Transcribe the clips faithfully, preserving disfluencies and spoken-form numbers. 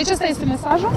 Deci ăsta este mesajul.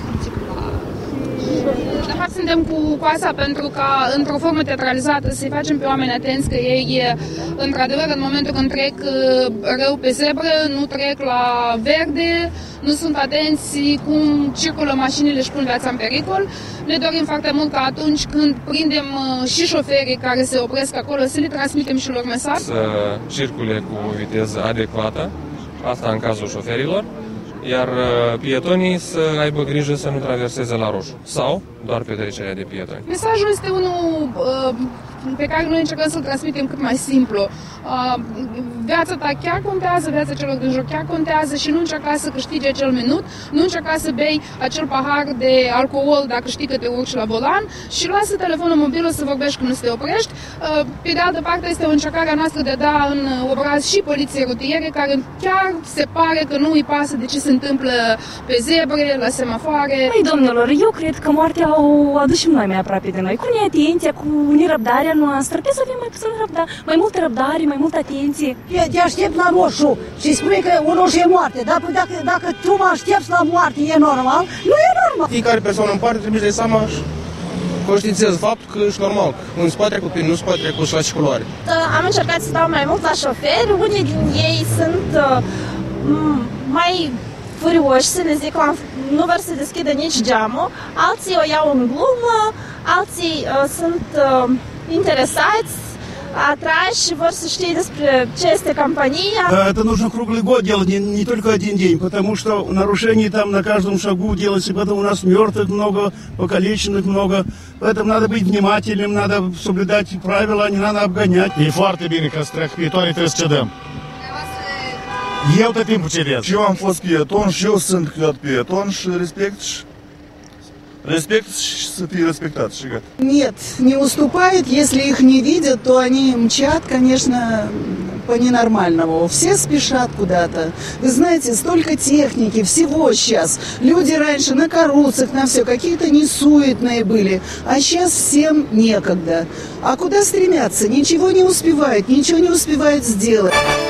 De fapt, suntem cu coasa pentru ca, într-o formă teatralizată, să-i facem pe oameni atenți că ei, într-adevăr, în momentul când trec rău pe zebră, nu trec la verde, nu sunt atenți cum circulă mașinile și pun viața în pericol. Ne dorim foarte mult ca atunci când prindem și șoferii care se opresc acolo, să le transmitem și lor mesaj. Să circule cu viteză adecvată, asta în cazul șoferilor, iar pietonii să aibă grijă să nu traverseze la roșu sau doar petrecerea de pietoni. Mesajul este unul uh, pe care noi încercăm să-l transmitem cât mai simplu. Uh, viața ta chiar contează, viața celor din jur chiar contează și nu încerca să câștigi acel minut, nu încerca să bei acel pahar de alcool dacă știi că te urci la volan și lasă telefonul mobil să vorbești când nu te oprești. Uh, pe de altă parte este o încercare a noastră de a da în obraz și poliției rutiere care chiar se pare că nu îi pasă de ce se întâmplă pe zebre, la semafoare. Păi, domnilor, eu cred că moartea o adus și noi mai aproape de noi, cu neatenția, cu nerăbdarea noastră. Trebuie să avem mai puțin răbdare, mai multă răbdare, mai multă atenție. Te aștept la roșu și spune că un roșu e moarte. Dacă, dacă, dacă tu mă aștepți la moarte, e normal? Nu e normal. Fiecare persoană în parte trebuie să-i seama și conștiințez faptul că ești normal. Nu-ți poate trecu prin, nu-ți poate trecu și la circulare. Am încercat să dau mai mult la șoferi. Unii din ei sunt uh, mai furioși, să le zic, nu vor să deschidă nici geamul. Alții o iau în glumă, alții uh, sunt uh, interesați, atrași și vor să știe despre ce este компания. Это нужно круглый год делать, не, не только один день, потому что нарушений там на каждом шагу делается, поэтому у нас мертвых много, покалеченных много. Поэтому надо быть внимательным, надо соблюдать правила, не надо обгонять. E foarte bine că să treacă pietoanii, trebuie să cedăm. Eu tot timpul cedez. Și eu am fost pieton și eu sunt câteodată pieton și respect și Респект, să fie respectat și gata. Нет, не уступает. Если их не видят, то они мчат, конечно, по ненормальному. Все спешат куда-то. Вы знаете, столько техники, всего сейчас. Люди раньше на каруцах, на все, какие-то несуетные были. А сейчас всем некогда. А куда стремятся? Ничего не успевают, ничего не успевают сделать.